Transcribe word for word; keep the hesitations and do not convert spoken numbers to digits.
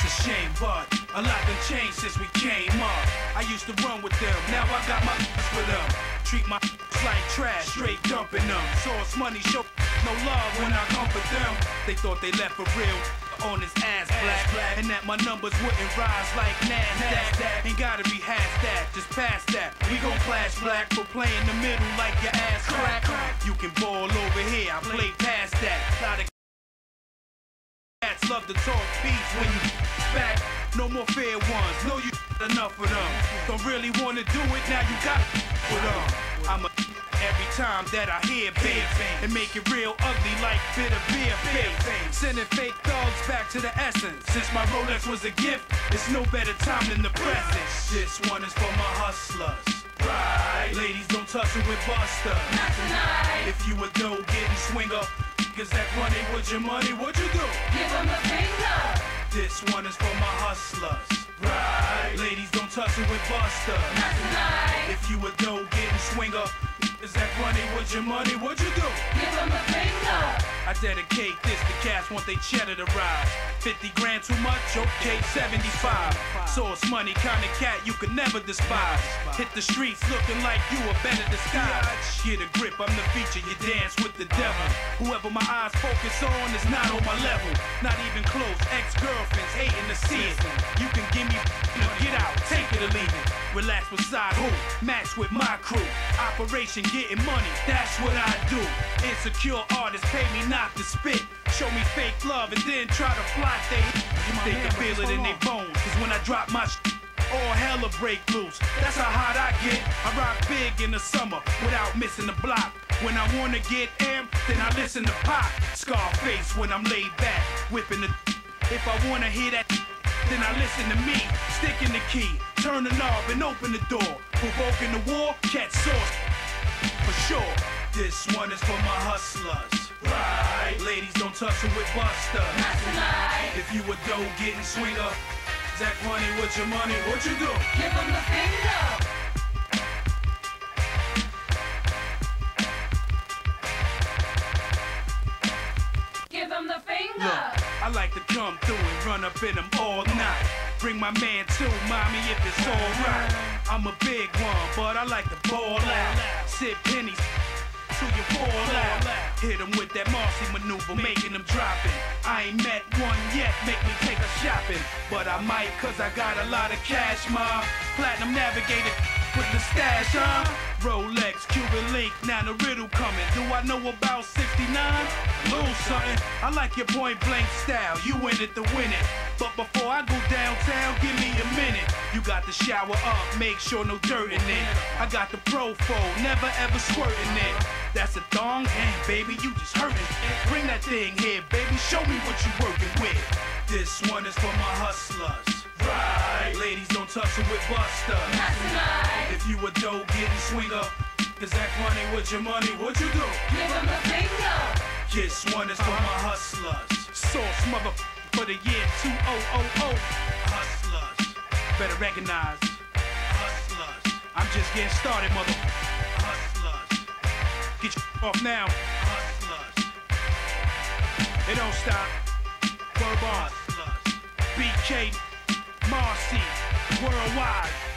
a shame, but a lot done changed since we came up. I used to run with them, now I got my with them. Treat my like trash, straight dumping them. Source money, show no love when I comfort them. They thought they left for real on his ass black, black, and that my numbers wouldn't rise like NASDAQ. Ain't gotta be half that, just past that. We gon' clash black for playing the middle like your ass crack. You can ball over here, I play past that. Lot of cats love to talk beats when you back. No more fair ones, know you enough of them. Don't really wanna do it, now you got with them. I'm a every time that I hear big and make it real ugly like bitter beer fake. Sending fake thugs back to the essence. Since my Rolex was a gift, it's no better time than the present. This one is for my hustlers. Right. Ladies, don't tussle with Buster. Not tonight. If you a dough getting swinger, cause that money with your money, what you do? Give them the finger. This one is for my hustlers. Right. Ladies, don't tussle with Buster. Not tonight. If you a dough getting swinger, is that money with your money, what you do? Give them the finger. I dedicate this to cats want they cheddar to rise. fifty grand too much? Okay, seventy-five. Source money, kind of cat you could never despise. Hit the streets looking like you a better disguise. Get a grip, I'm the feature, you dance with the devil. Whoever my eyes focus on is not on my level. Not even close, ex-girlfriends hating to see it. You can give me, no, get out, take it or leave it. Relax beside who? Match with my crew. Operation getting money, that's what I do. Insecure artists pay me not to spit. Show me fake love and then try to plot they They can feel it in their bones. Cause when I drop my sh all hella break loose. That's how hot I get. I rock big in the summer without missing the block. When I wanna get amped, then I listen to Pop. Scarface when I'm laid back, whipping the if I wanna hear that, then I listen to me. Stick in the key, turn the knob and open the door. Provoking the war, catch source for sure. This one is for my hustlers. Right. Ladies, don't tussle with Buster. Not tonight. If you a dough getting swinger, Zach money with your money, what you do? Give them the finger. Give them the finger. Look, I like to come through and run up in them all night. Bring my man too, mommy, if it's alright. I'm a big one, but I like to ball out. Sip pennies till you fall out. Hit him with that Marcy maneuver, making them dropping. I ain't met one yet, make me take a shopping. But I might, cause I got a lot of cash, ma. Platinum Navigator with the stash, huh? Rolex, Cuban link, now the riddle coming. Do I know about sixty-nine? Lose something. I like your point blank style, you in it to win it. But before I go downtown, give me a minute. You got to shower up, make sure no dirt in it. I got the Profo, never ever squirting it. That's a thong, and baby, you just hurting. Bring that thing here, baby, show me what you working with. This one is for my hustlers. Right. Ladies, don't tussle with Buster. Not tonight. If you a dough getting swinger, is that money with your money, what you do? Give them the finger. This one is for my hustlers. Source mother for the year two thousand. Hustlers. Better recognize. Hustlers. I'm just getting started, mother. Hustlers. Get your off now. Hustlers. It don't stop. Verb on. Hustlers. B K, Marcy, worldwide.